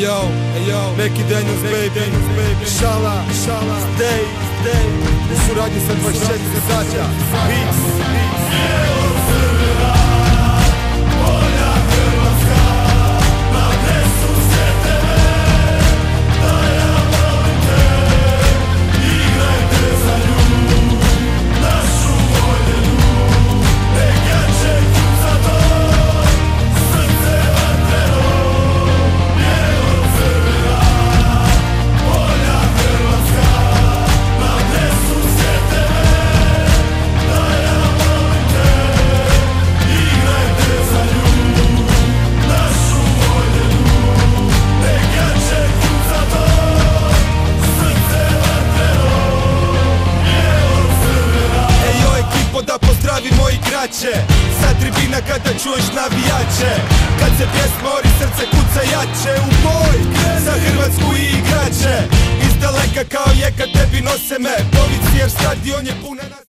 Meki Daniels baby, Šala, Stay, u suradnji sa 24 sata. Beats. Da pozdravimo igrače sa tribina kada čuješ navijače, kad se pjesma ori srce kuca jače. U boj za Hrvatsku i igrače, iz daleka kao jeka tebi nose me povici jer stadion je puna.